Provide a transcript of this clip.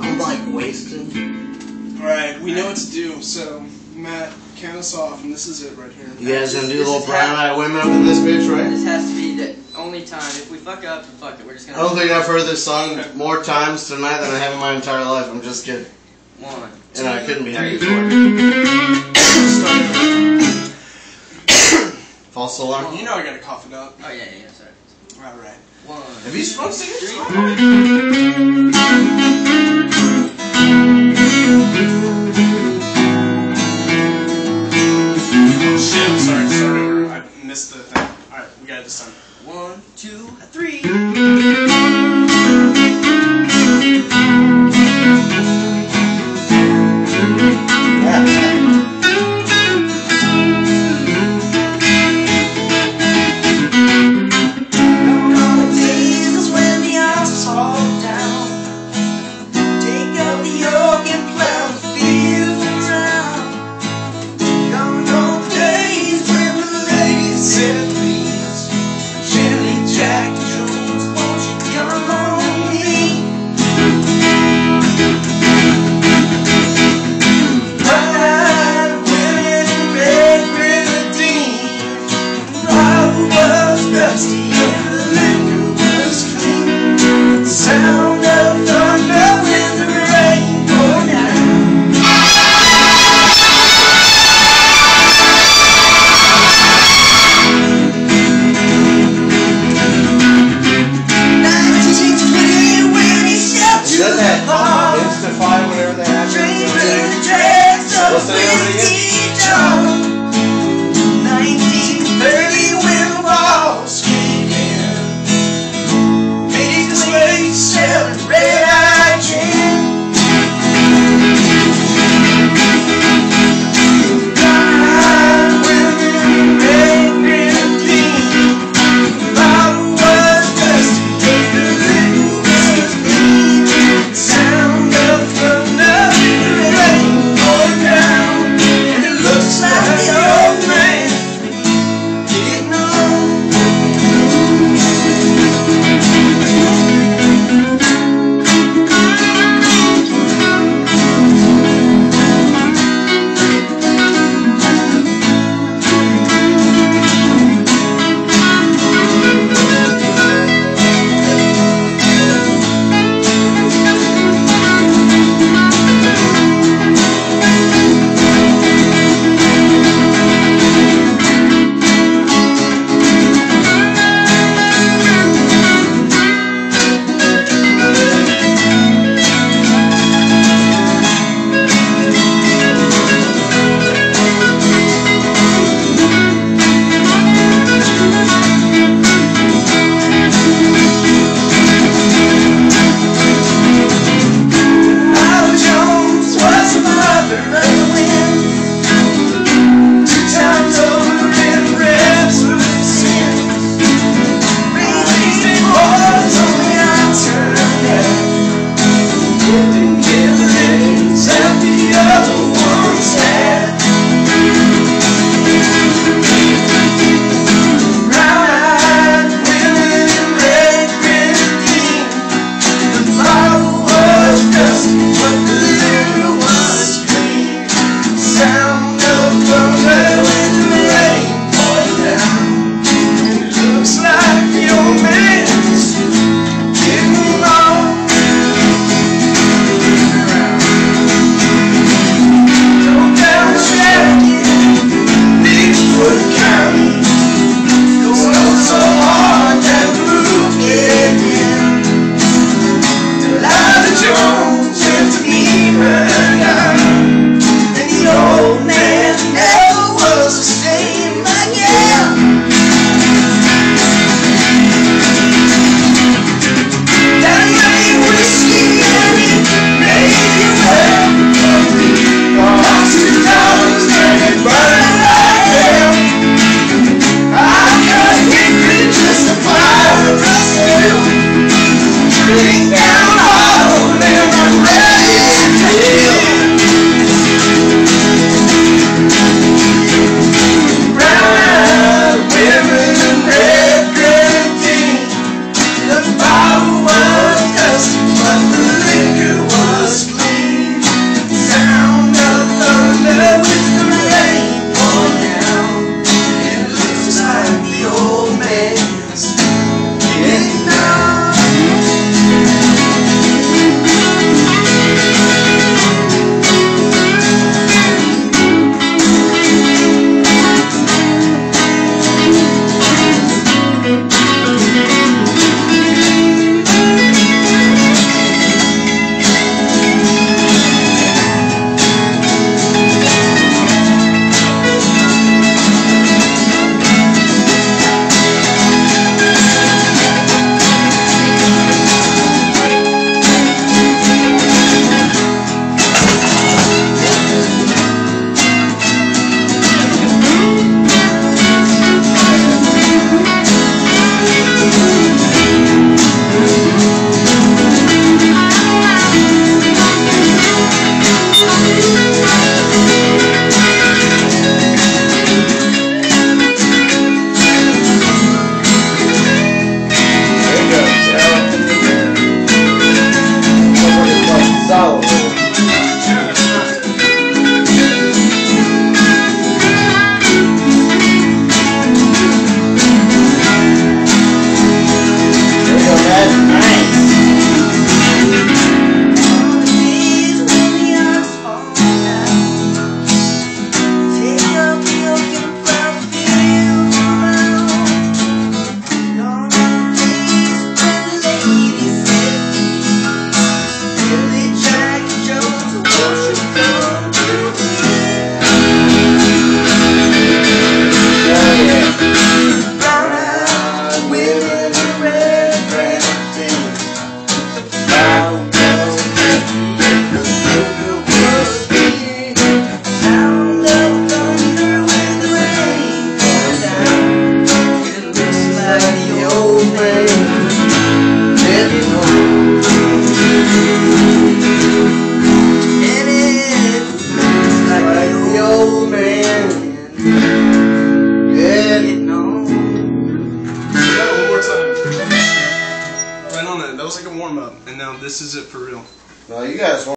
I'm like wasted. Alright, we know what to do, so Matt, count us off, and this is it right here. You guys gonna do a little Brian I women up in this bitch, right? This has to be the only time. If we fuck up, then fuck it. We're just gonna. I don't think I've heard this song more times tonight than I have in my entire life. I'm just kidding. 1, 2, And I couldn't be happy 3. for it. False alarm. You know I gotta cough it up. Oh yeah, sorry. Alright. 1. Have you supposed to get 3. Shit, I'm sorry, start over. I missed the thing. Alright, we got it this time. 1, 2, 3. and now this is it for real. No, you guys